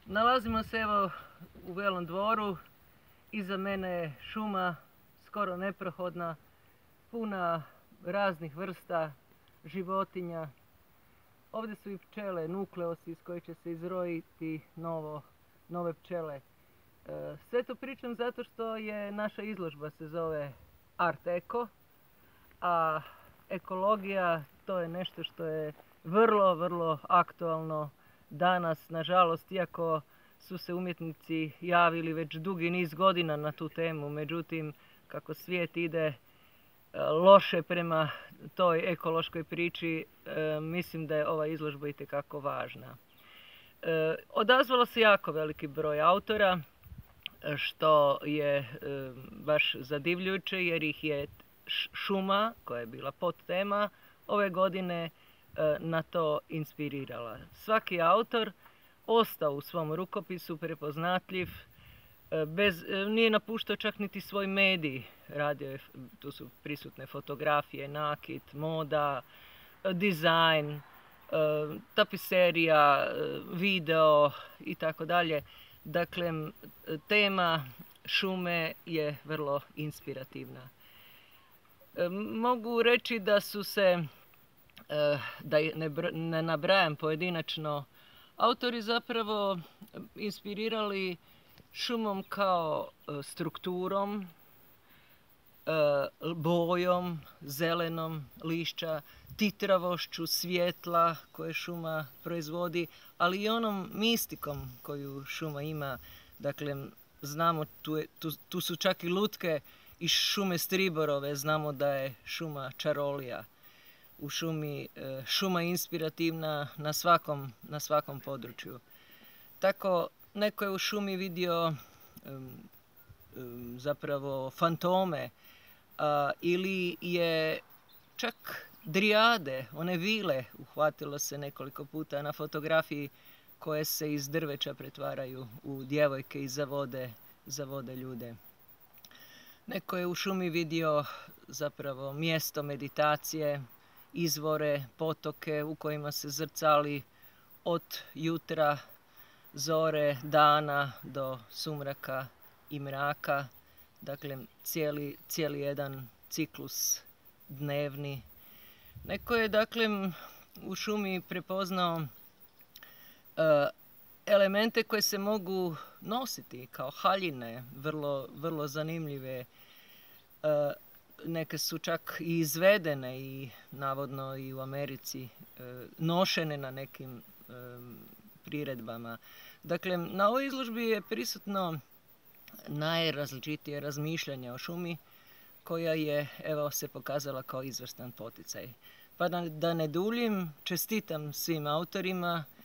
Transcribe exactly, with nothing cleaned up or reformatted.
Nalazimo se evo u Velom Dvoru, iza mene je šuma skoro neprohodna, puna raznih vrsta životinja. Ovdje su i pčele, nukleosi iz kojih će se izrojiti novo, nove pčele. E, sve to pričam zato što je naša izložba se zove Art Eko, a ekologija to je nešto što je vrlo, vrlo aktualno danas, nažalost, iako su se umjetnici javili već dugi niz godina na tu temu, međutim, kako svijet ide loše prema toj ekološkoj priči, mislim da je ova izložba itekako važna. Odazvalo se jako veliki broj autora, što je baš zadivljujuće jer ih je šuma, koja je bila podtema, ove godine na to inspirirala. Svaki autor ostao u svom rukopisu prepoznatljiv, bez, nije napuštao čak niti svoj medij. Radio je, tu su prisutne fotografije, nakit, moda, dizajn, tapiserija, video i tako dalje. Dakle, tema šume je vrlo inspirativna. Mogu reći da su se, da ne nabrajam pojedinačno, autori zapravo inspirirali šumom kao strukturom, bojom, zelenom lišća, titravošću svjetla koje šuma proizvodi, ali i onom mistikom koju šuma ima. Dakle, znamo, tu, je, tu, tu su čak i lutke iz šume Striborove, znamo da je šuma čarolija. U šumi, šuma je inspirativna na svakom, na svakom području. Tako, neko je u šumi vidio um, um, zapravo fantome, uh, ili je čak drijade, one vile, uhvatilo se nekoliko puta na fotografiji koje se iz drveća pretvaraju u djevojke i zavode, zavode ljude. Neko je u šumi vidio zapravo mjesto meditacije, izvore, potoke u kojima se zrcali od jutra, zore, dana do sumraka i mraka. Dakle, cijeli, cijeli jedan ciklus dnevni. Neko je, dakle, u šumi prepoznao uh, elemente koje se mogu nositi kao haljine, vrlo, vrlo zanimljive. Uh, neke su čak i izvedene i navodno i u Americi uh, nošene na nekim um, priredbama. Dakle, na ovoj izložbi je prisutno najrazličitije razmišljanje o šumi, koja je, evo, se pokazala kao izvrstan poticaj. Pa da, da ne duljim, čestitam svim autorima